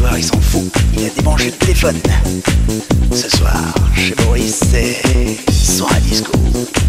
soir, il s'en fout. Il a débranché le téléphone. Ce soir, chez Boris, c'est soir à disco.